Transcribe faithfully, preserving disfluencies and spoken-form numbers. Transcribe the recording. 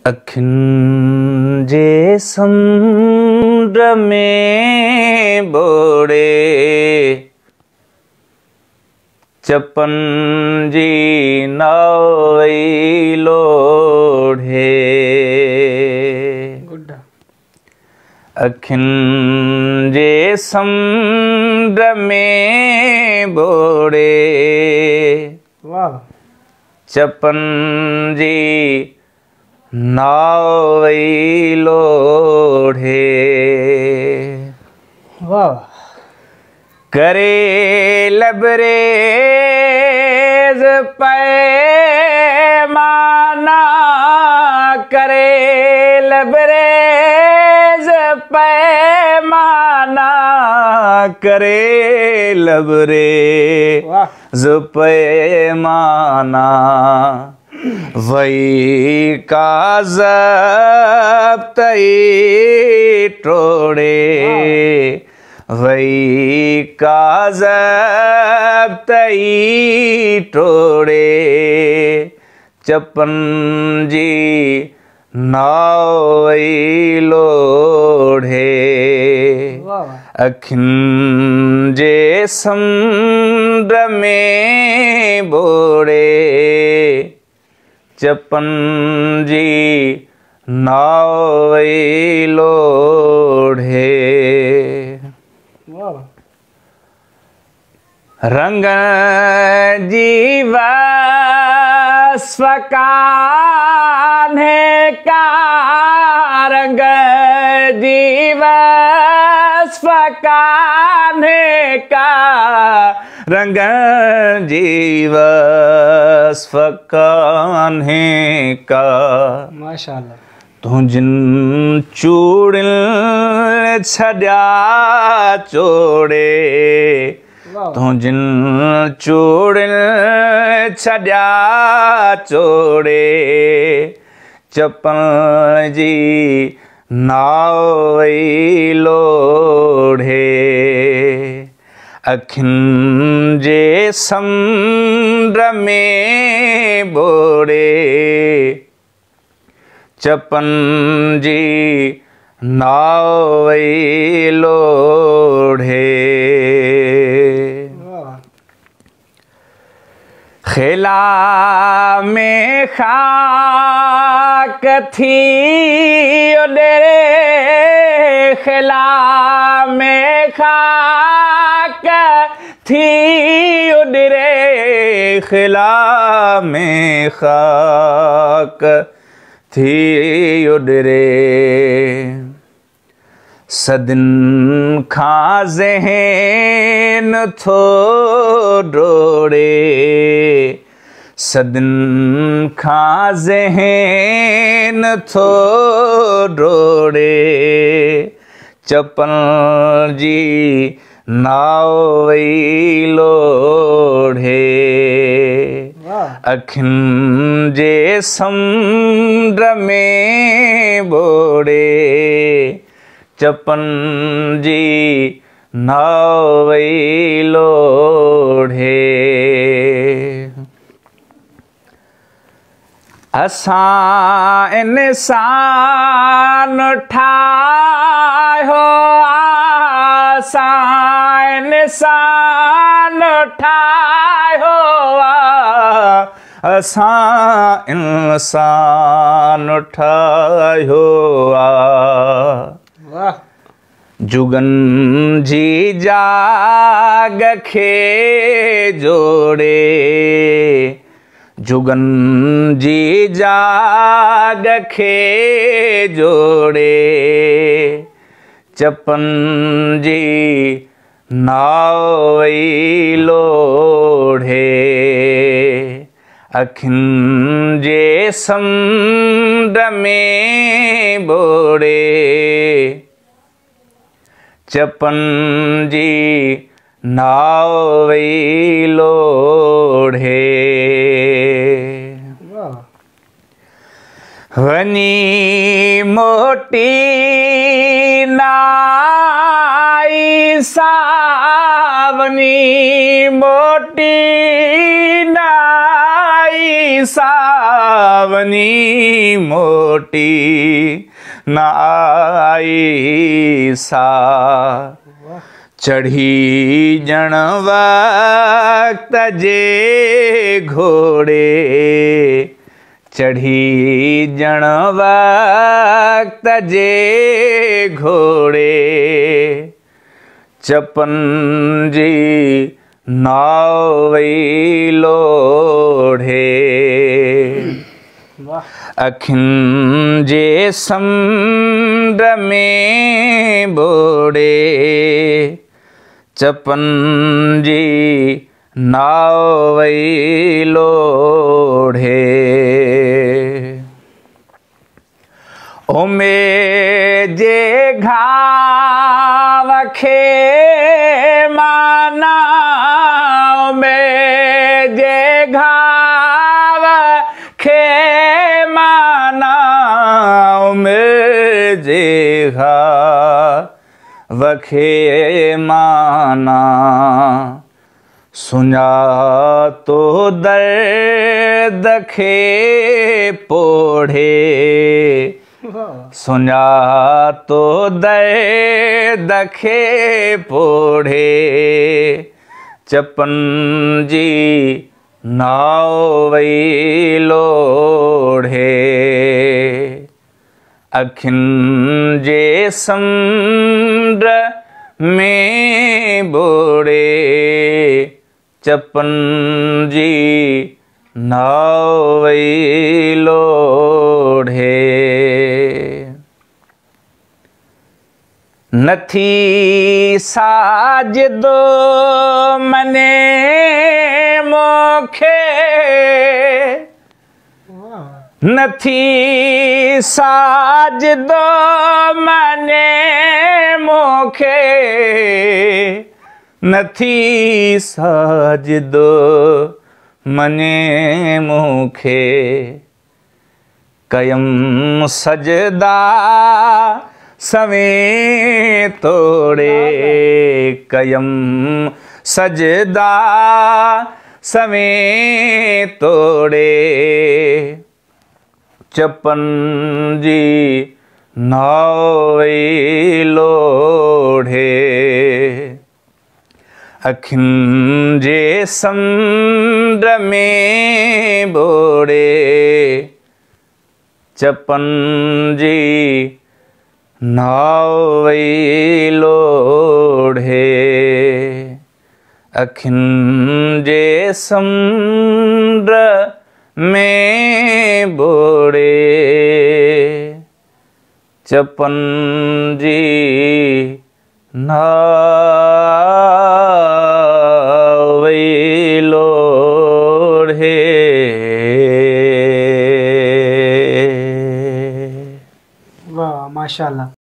अखियुनि जे समुंड में ॿोड़े चपनि जी नावई लोढ़े। अखियुनि जे समुंड में ॿोड़े वाह चपनि जी नावई लोढ़े। वाह करे लबरेज पैमाना करे लबरेज पैमाना करे लबरेज पैमाना वही का ज़ब्तई टोड़े वही का ज़ब्तई टोड़े चपनि जी नावई लोढ़े। अखियुनि जे समुंड में ॿोड़े चपनि जी नावई लोढ़े। रंग जी वस्फ़ कान्हे का रंग जी वस्फ़ कान्हे का रंग जी वस्फ़ कान्हे का माशाअल्लाह। तुझिन चूड़िल छॾिया चोड़े तुझिन चूड़िल छॾिया चोड़े चपनि जी नावई लोढ़े। अखियुनि जे समुंड में ॿोड़े चपनि जी नावई लोढ़े। खेला में खाक थी ओडेरे खेला में खाक थी ओडेरे खेला में खाक थी ओडरे। सदिन खां ज़हन थो डोड़े सदिन खां ज़हन थो डोड़े चपनि जी नावई लोढ़े। अखियुनि जे समुंड में ॿोड़े चपनि जी नावई लोढ़े। असां इंसान ठाहियो असां इंसान ठाहियो असां इंसान ठाहियो वाह। जुगन जी जाग खे जोड़े जुगन जी जाग खे जोड़े चपनि जी नावई लोढ़े। अखियुनि जे समुंड में ॿोड़े चपनि जी नावई लोढ़े। वनी मोटी नाई सावनी मोटी नाई सावनी मोटी न आई सा चढ़ी जण वक्त जे घोड़े चढ़ी जण वक्त जे घोड़े चपन जी नाव वई लोढ़े अखिन जे समुंड में बोड़े चपन जी नाव वई लोढ़े ओमे जे घाव खे माना ओमे जे घाव खे माना ओमे जे घाव खे माना सुञा तो दर्द खे पोढ़े सुञा तो दर्द खे पोढ़े चपन जी नाव वई लोढ़े अखिन जे समुंड में बोड़े चपन जी नाव वई लोढ़े नथी साज दो मने मोखे नथी साज दो मने मोखे नथी साज दो मने मोखे कयम सजदा सवे तोड़े कयम सजदा सवे तोड़े चपन जी नाव वई लोढ़े अखिन जे समुंड में बोड़े चपन जी नाव वई लोढ़े अखिन जे समुंड में बोड़े चपन जी नाव वई लोढ़े। वाह माशाल्लाह।